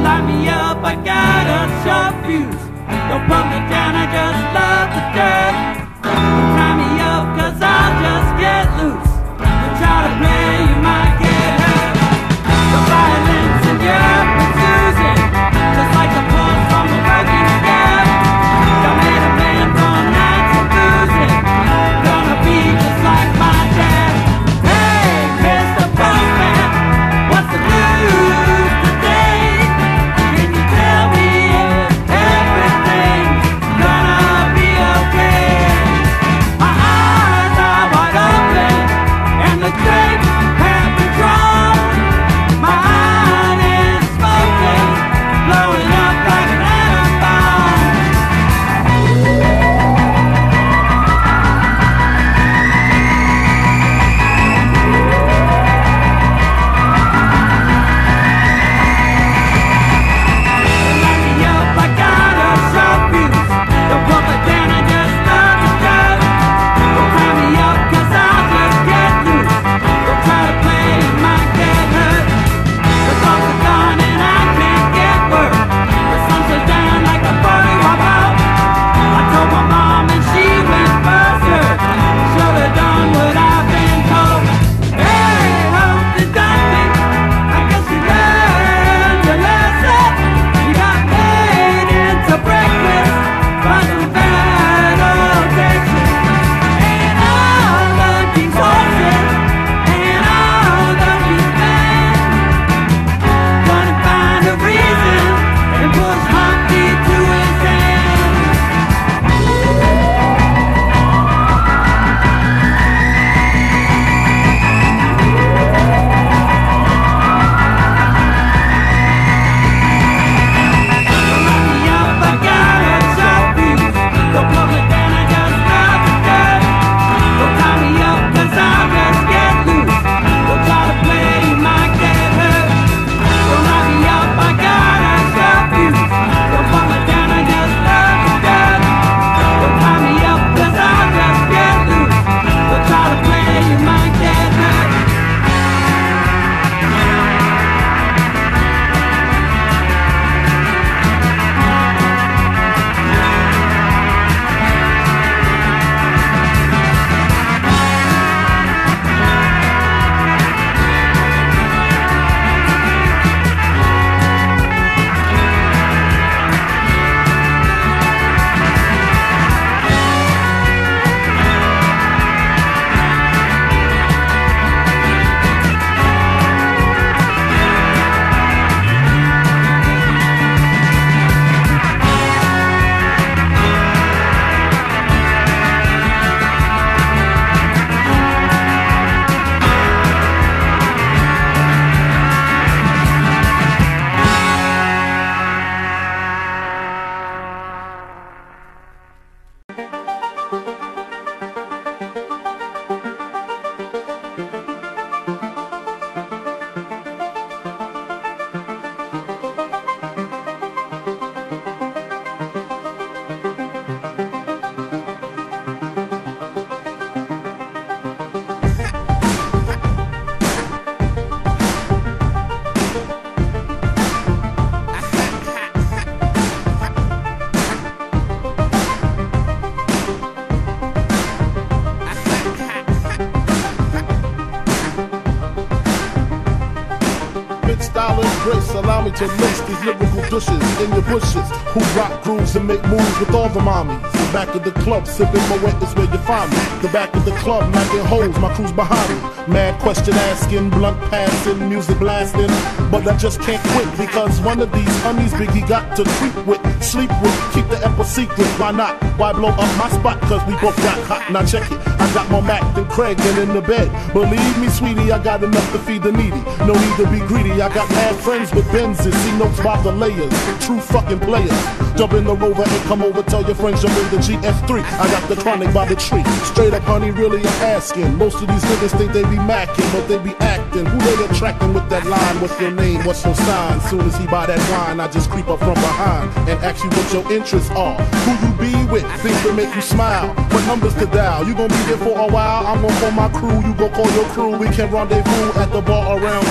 light me up, I got a short fuse. Don't put me down, I just love the dirt. Don't tie me up, cause I'll just get loose. Don't try to play, you might get hurt. The violence in your confusing, just like the pulse from a working scab. I made a man from nights of losing, gonna be just like my dad. Hey, Mr. Postman, what's the news today? Can you tell me if everything's gonna be okay? My eyes are wide open and the grapes have been drawn. My mind is smoking, blowing up like an atom bomb. Light me up, I got a short fuse. Don't put me down, I just love the dirt. Don't tie me up, cause I'll just get loose. Don't try to play, you might get hurt. The dogs are gone and I can't get work. The sun goes down like a 40-watt bulb. I told my mom and she went berserk. Should've done what I've been told. Hey, Humpty Dumpty, I guess you learned your lesson. You got made into breakfast by some bad old Texas. And all the king's horses and all the king's men gonna find a reason and push Humpty to his end. Don't light me up, I got a short fuse. Don't put me down, I just love the dirt. Don't tie me up, cause I'll just get loose. Don't try to play, you might get hurt. Don't light me up, I got a short fuse. Don't put me down, I just love the dirt. Don't tie me up, cause I'll just get loose. Don't try to play, you might get hurt. Style and grace, allow me to lace these lyrical douches in your bushes who rock grooves and make moves with all the mommies. The back of the club, sipping my wet is where you find me. The back of the club, knocking holes, my crew's behind me. Mad question asking, blunt passing, music blasting. But I just can't quit because one of these honeys Biggie got to creep with, sleep with, keep the ep a secret. Why not? Why blow up my spot? Cause we both got hot. Now check it, I got more Mac than Craig and in the bed. Believe me, sweetie, I got enough to feed the needy. No need to be greedy, I got mad friends with Benzes. See notes by the layers, true fucking players. Jump in the Rover and come over, tell your friends jump in the GS3. I got the chronic by the tree. Straight up, honey, really I'm asking. Most of these niggas think they be macking, but they be acting. Who they attracting with that line? What's your name? What's your sign? Soon as he buy that wine, I just creep up from behind and ask you what your interests are. Who you be with? Things that make you smile. What numbers to dial? You gon' be there for a while? I'm gon' call my crew. You gon' call your crew. We can rendezvous at the bar around 2.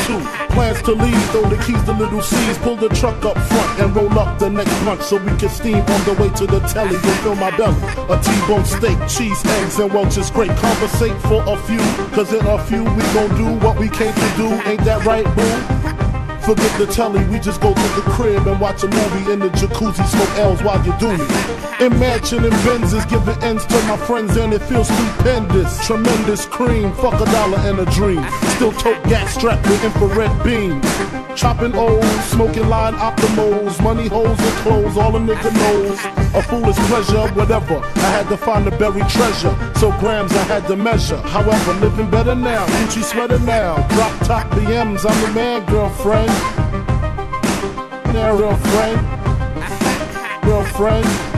Plans to leave, throw the keys to little C's, pull the truck up front and roll up the next bunch so we can steam on the way to the telly. Go fill my belly, a T-bone steak, cheese, eggs, and Welch's grape. Conversate for a few, cause in a few we gon' do what we came to do. Ain't that right, boo? Forget the telly, we just go to the crib and watch a movie in the jacuzzi, smoke L's while you do me. Imagine in Benzes, giving ends to my friends and it feels stupendous. Tremendous cream, fuck $1 and a dream. Still tote gas strapped with infrared beams. Chopping O's, smoking line optimals, money holes and clothes, all a nigga knows. A foolish pleasure, whatever, I had to find the buried treasure. So grams I had to measure, however, living better now, Gucci sweater now. Drop top BMs, I'm the man, girlfriend. Now, girlfriend.